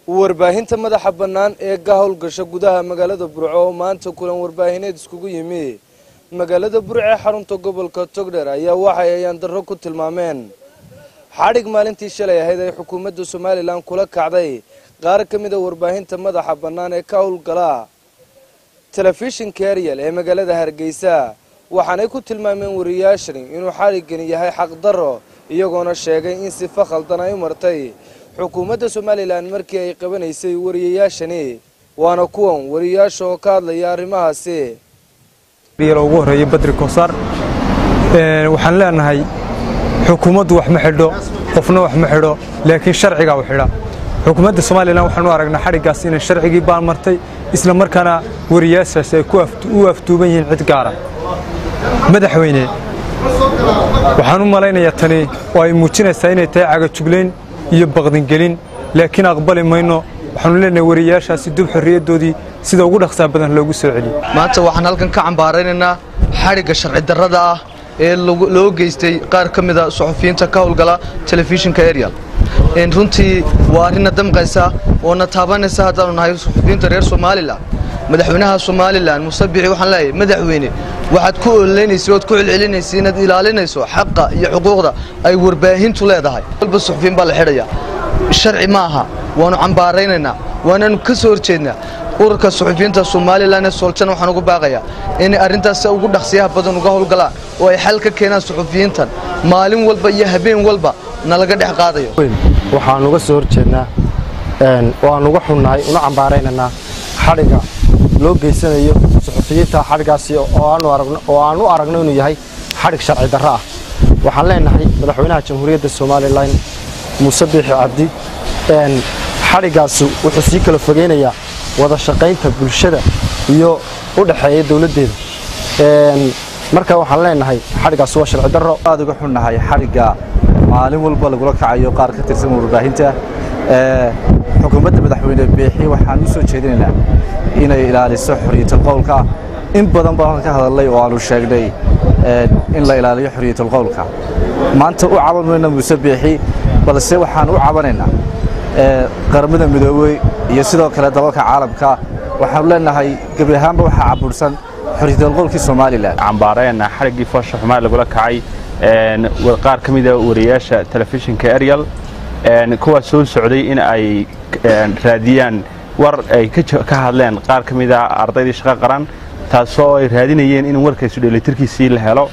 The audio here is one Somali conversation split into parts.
warbaahinta madaxa bannaan ee ka howlgasha gudaha magaalada Burco oo maanta kulan warbaahineed iskugu yimi magaalada Burco ee xarunta gobolka Togdheer ayaa waxa ay darro ku tilmaameen xarig maalintii shalay ahayd ay xukuumadda Soomaaliland kula kacday qaar ka mid ah warbaahinta madaxa bannaan ee ka howlgala telefishinka Ariel ee magaalada Hargeysa waxaanay ku tilmaameen wariyaashan inuu xarigani yahay xaq darro iyagoona sheegay in si khaldan ay u martay xukuumadda Soomaaliland markii ay qabanaysay wariyaashani waana kuwan wariyaasha oo ka hadlaya arrimahaasi ugu horeeyay Badri Koosar waxaan leenahay xukuumaddu wax ma xidho qofna wax ma xidho laakiin sharciga uu xidha xukuumadda Soomaaliland waxaan u aragnaa xarigaas in sharcigii baan martay isla markaana wariyaashaas ay ku aftuuban yihiin cid gaar ah madaxweyne waxaan u malaynayaa tani oo ay muujinaysaa inay tahay caga jugleyn iyo baqdin gelin laakiin aqbali mayno waxaan leenahay wariyaashaasi dib xorriyadoodii sida ugu dhaqsaha badan loogu soo celiyo maanta waxaan halkan ka cambaaraynaynaa xariga sharci darrada ah ee loo geystay qaar ka mid ah suxufiyiinta ka howlgala telefishinka Ariel runtii waa arrin damqaysa oo na taabanaysa haddaan nahay suxufiyiinta reer Soomaaliland madaxweynaha Soomaaliland Muuse Biixi waxaan leeyahay madaxweyne waxaad ku ooleynaysaa oo ku celcelinaysaa inaad ilaalinayso xaqa iyo xuquuqda ay warbaahintu leedahay walba suxufiyiin baa la xidhaya sharci ma aha waanu cambaaraynaynaa waanaanu ka soo horjeednaa ururka suxufiyiinta Soomaaliland ee Sooljan waxaan ugu baaqayaa in arrintaas ugu dhaqsiyaha badan uga howlgalaan oo ay xal ka keenaan suxufiyiintan maalin walba iyo habeen walba nalaga dhex qaadayo waxaan uga soo horjeednaa waan uga xunnahay una cambaaraynaa xariga loo geysanayo suxufiyiinta xarigaasi oo aan u aragno inuu yahay xarig sharci darro ah waxaan leenahay madaxweynaha jamhuuriyadda Soomaaliland Muuse Biixi Cabdi xarigaas wuxuu sii kala fogeynayaa wada shaqaynta bulshada iyo u dhaxeeya dawladeeda marka waxaan leenahay xarigaas waa sharci darro aad uga xunnahay xariga maalin walba lagu kacayo qaar ka tirsan warbaahinta xukuumadda madaxweyne Biixi waxaan u soo jeedinaynaa inay ilaaliso xorriyadda qowlka in badan baan ka hadalay oo aanu sheegnay in la ilaaliyo xorriyadda qowlka maanta u cabanayna Muuse Biixi balse waxaan u cabanaynaa qaramada midoobay iyo sidoo kale dalalka caalamka waxaan leenahay gabi ahaanba waxa cabursan xorriyadda qowlka Soomaaliland cambaarayna xarigii foosha xumaa lagu kacay qaar ka mid ah wariyaasha telefishinka Ariel kuwa soo socday in ay raadiyaan war ay ka hadleen qaar ka mid ah ardaydii shaqo qaran taasoo ay raadinayeen in warkaysu dheelitirkiisii la helo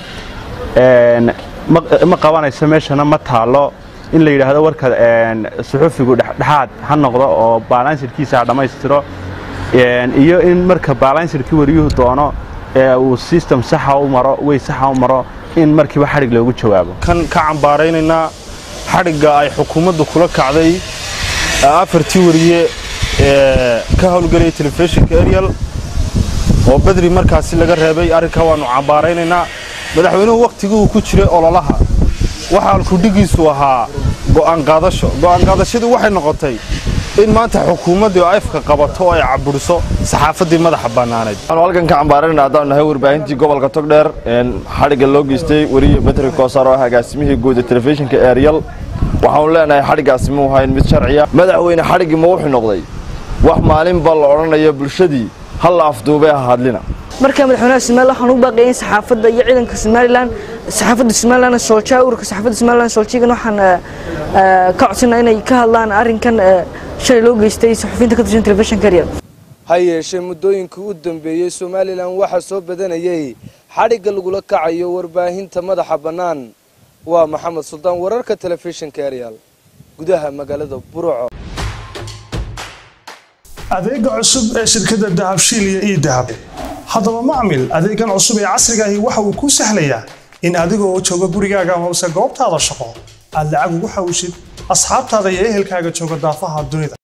ma qabanayso meeshana ma taalo in la yiraahdo warka suxufigu dhaxaad ha noqdo oo balancerkiisa dhameystiro iyo in marka balancerkii wariyuhu doono uu system sax ah u maro way sax ah u maro in markiiba xarig loogu jawaabo kan ka cambaaraynayna xariga ay xukuumaddu kula kacday afartii wariye ka howlgalay telefishinka Ariel oo Badri markaasi laga reebay arrinka waanu cambaaraynaynaa madaxweynuhu waqtigii uu ku jiray ololaha waxa uu dhigiisu ahaa go'aan qaadashadu waxay noqotay in maanta xukuumaddu ay afka qabato oo ay caburiso saxaafadii madaxa bannaaneed waxaan halkan ka cambaaraynaynaa haddaan nahay warbaahintii gobolka Togdheer xariga loo geystay wariye Badri Koosar oo hogaasimihii guud ee telefishinka Ariel waxaan leenahay xarigaasi ma ahayn mid sharci ah madaxweyne xarigii ma wuxuu noqday wax maalin bal la oranayo bulshadii hal afduubay hadlina marka madaxweynaha Soomaaliland waxaan u baaqayaa saxaafadda iyo ciidanka Soomaaliland saxaafadda Soomaaliland Sooljan ururka saxaafadda Soomaaliland Sooljigan waxaan ka codsanaa inay ka hadlaan arrinkan shalay loo geystay suxufiyiinta ka tirsan telefishinka Ariel hayeeshee muddooyinkii u dambeeyay Soomaaliland waxa soo badanayay xariga lagu kacayo warbaahinta madaxa bannaan waa Maxamed Suldaan wararka telefishinka Ariel gudaha magaalada Burco adeega cusub ee shirkadda Dahabshiil iyo Idahab haddaba macmil adeegan cusub ee casriga ah waxa uu ku sahlayaa in adigoo jooga gurigaaga ama goobtaada shaqo aad lacag ugu xawishid asxaabtaada iyo ehelkaaga jooga daafaha dunida